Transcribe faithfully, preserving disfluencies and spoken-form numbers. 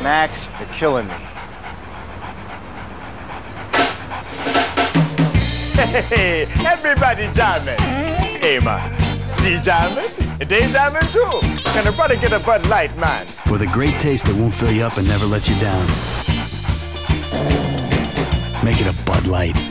Max, you're killing me. Hey, everybody jamming. Hey, man. She jamming, they jamming too. Can a brother get a Bud Light, man? For the great taste that won't fill you up and never let you down. Make it a Bud Light.